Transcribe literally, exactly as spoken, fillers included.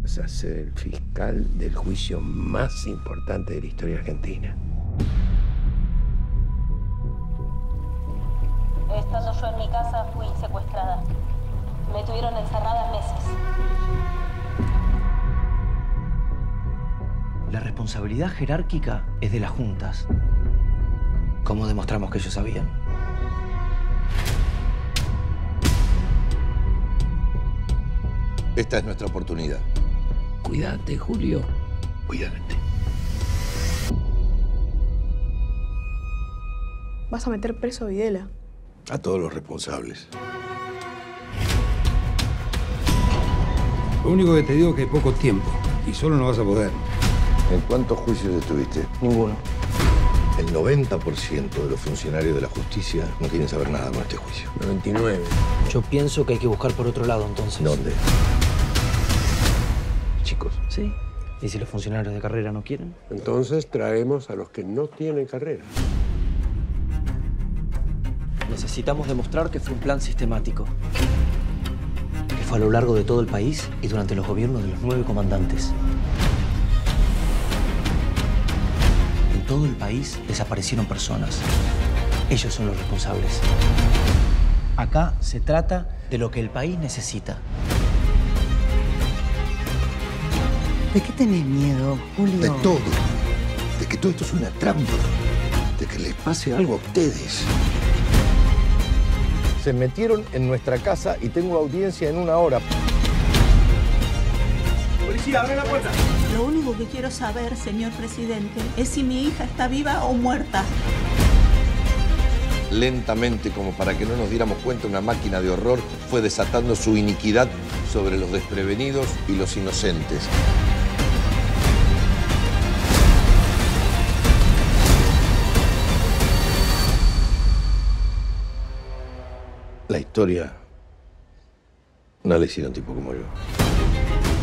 Vas a ser el fiscal del juicio más importante de la historia argentina. Estando yo en mi casa, fui secuestrada. Me tuvieron encerrada meses. La responsabilidad jerárquica es de las juntas. ¿Cómo demostramos que ellos sabían? Esta es nuestra oportunidad. Cuídate, Julio. Cuídate. ¿Vas a meter preso a Videla? A todos los responsables. Lo único que te digo es que hay poco tiempo y solo no vas a poder. ¿En cuántos juicios estuviste? Ninguno. El noventa por ciento de los funcionarios de la justicia no quieren saber nada con este juicio. noventa y nueve. Yo pienso que hay que buscar por otro lado, entonces. ¿Dónde? Chicos. Sí. ¿Y si los funcionarios de carrera no quieren? Entonces traemos a los que no tienen carrera. Necesitamos demostrar que fue un plan sistemático. Que fue a lo largo de todo el país y durante los gobiernos de los nueve comandantes. En todo el país desaparecieron personas. Ellos son los responsables. Acá se trata de lo que el país necesita. ¿De qué tenés miedo, Julio? De todo. De que todo esto es una trampa. De que les pase algo a ustedes. Se metieron en nuestra casa y tengo audiencia en una hora. ¡Policía, abre la puerta! Lo único que quiero saber, señor presidente, es si mi hija está viva o muerta. Lentamente, como para que no nos diéramos cuenta, una máquina de horror fue desatando su iniquidad sobre los desprevenidos y los inocentes. La historia no la hicieron tipo como yo.